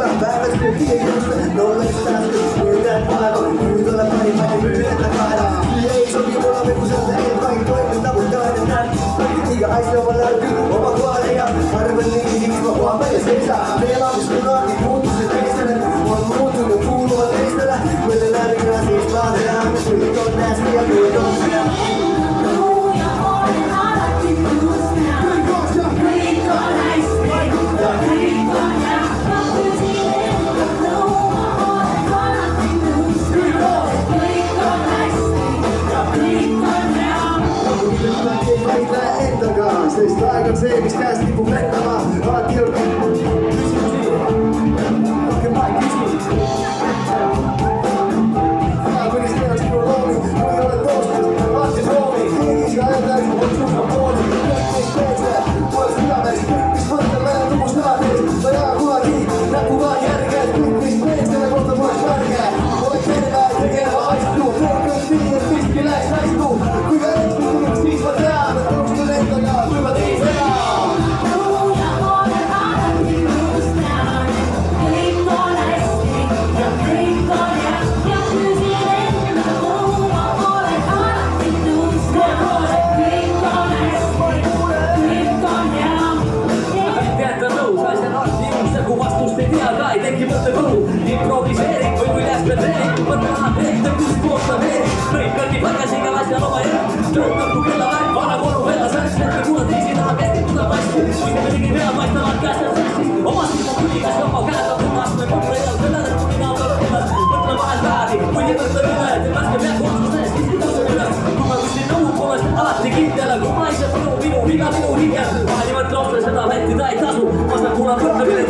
päevät pyrkiä juosta, nollista asti, miltään maailman, nyt olla parimainen myydettä kaada. Ei sovi mulla vekuselta, ei kaikki toinen tavoittainen näin. Kaikki liiga aistova löytyy, oma kuoreja, harven niin siksi mä huomaan ja seisää. Pelaamiskunaakin muuttu se teistelen, on muuttunut kuuluva teistellä. Kuitenkin lähdikään siis lähdetään, me nyt on nästi ja kuitenkin. Steistä aikan se, mis käs tipu mettämään. Alat tilkka. Okei, Mike, kysy. Pääperis teos minun rooli. Voi ole tosta. Antti rooli. Eikä ajatais, on sunka puoli. Kaikkeis peetsää. Puolis sydämeis. Pikkis vantelleen tumus naateis. Vajaa kuvakin. Näku vaan järkää. Pikkis peetsää. Kohta pois värkää. Ole tervää. Tekevä aistuu. Pelköön tiiä. Piskiläis naistuu. Kuinka eksplosiivinen siis mä täällä. Tosta lentokaa. Kuinka tiisää. Improviseeri, voi kuin läspäteeri, pataan tehtä 6 vuotta veeri. Noin kaikki pakasin kävästä loma erä. Trottantu kyllä väin, vana vuoro vella säks. Että kuulla tiisillä tehti tuta paisku. Muista kuitenkin vielä maistavat kästä säksis. Omasti mun kytikäs jopa käätä pumas. Noin kumpurilla selätä kuninaan todottilas. Mutta vähän vääti, voi jätettä hyvää. Et äsken vielä kuulostustais kisti tuossa ylös. Kun mä pystin nuhun puolesta alatti kiinteellä. Kun maiset minun hikä. Painivat nostan 100 metti tai tasu. Vasta kuulla pökkö